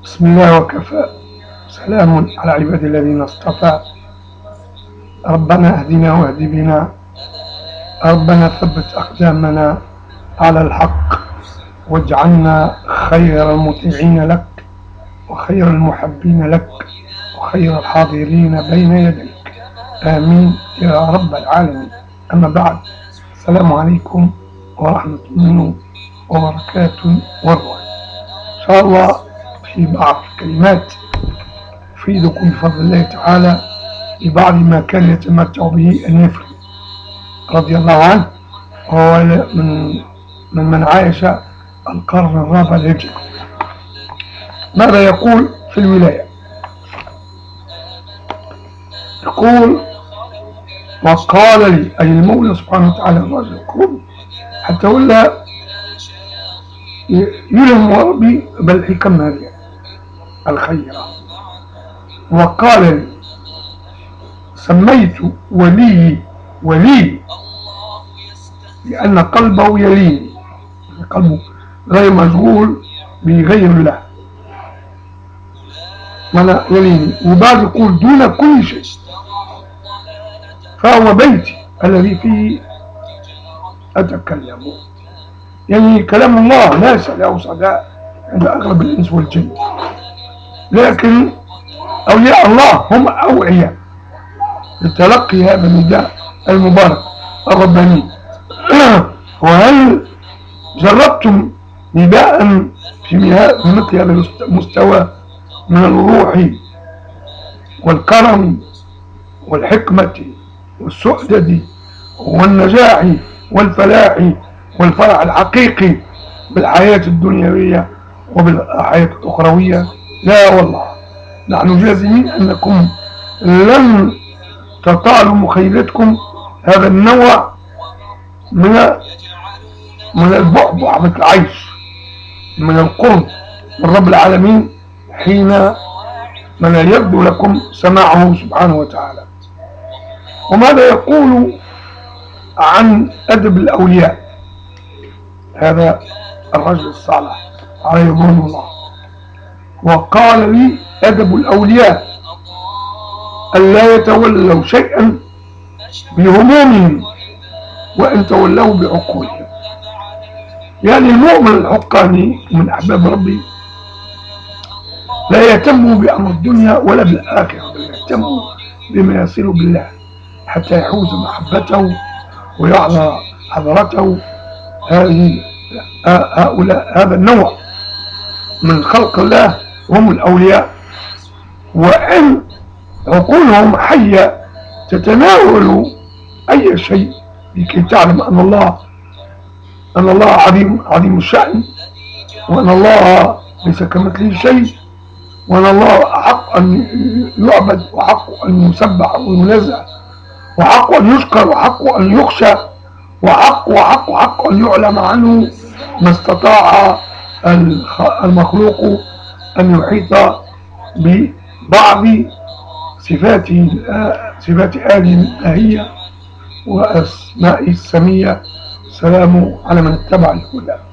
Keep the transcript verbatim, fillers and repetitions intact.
بسم الله وكفى. سلام على عباد الذين اصطفى. ربنا اهدنا واهد بنا، ربنا ثبت أقدامنا على الحق، واجعلنا خير المطيعين لك وخير المحبين لك وخير الحاضرين بين يديك، آمين يا رب العالمين. أما بعد، السلام عليكم ورحمة الله وبركاته ورضوان. إن شاء الله في بعض الكلمات أفيدكم بفضل الله تعالى ببعض ما كان يتمتع به النفري رضي الله عنه، وهو من من من عايش القرن الرابع الهجري. ماذا يقول في الولاية؟ يقول: وقال لي، أي المولى سبحانه وتعالى الرجل يقول حتى ولا يلهم ربي بالحكم هذه الخيرة. وقال لي: سميت ولي ولي لأن قلبه يليني، قلبه غير مشغول بغير الله، ولا يليني. وبعد يقول: دون كل شيء فهو بيتي الذي فيه أتكلم. يعني كلام الله ليس له صدى عند أغلب الإنس والجن، لكن أولياء الله هم أوعياء لتلقي هذا النداء المبارك الرباني. وهل جربتم نداء في مثل هذا المستوى من الروح والكرم والحكمة والسؤدد والنجاح والفلاح والفرح الحقيقي بالحياة الدنيوية وبالحياة الأخروية؟ لا والله، نحن جازمين أنكم لن تطالوا مخيلتكم هذا النوع من من البعبع بالعيش، من القرب من رب العالمين حين من يبدو لكم سماعه سبحانه وتعالى. وماذا يقول عن أدب الأولياء هذا الرجل الصالح عليه رضوان الله؟ وقال لي: أدب الأولياء ألا يتولوا شيئا بهمومهم وأن تولوا بعقولهم. يعني المؤمن الحقاني من أحباب ربي لا يهتم بأمر الدنيا ولا بالآخرة، بل يهتم بما يصل بالله حتى يحوز محبته ويحظى حضرته. هذه هؤلاء هذا النوع من خلق الله هم الأولياء، وأن عقولهم حية تتناول أي شيء لكي تعلم أن الله أن الله عظيم عظيم الشأن، وأن الله ليس كمثله شيء، وأن الله أحق أن يعبد وحق أن يسبح وينزه وحق أن يشكر وحق أن يخشى وحق وحق وحق أن يعلم عنه ما استطاع المخلوق أن يحيط ببعض صفاته صفات آله الإلهية وأسمائه السمية. سلام على من اتبع الهدى.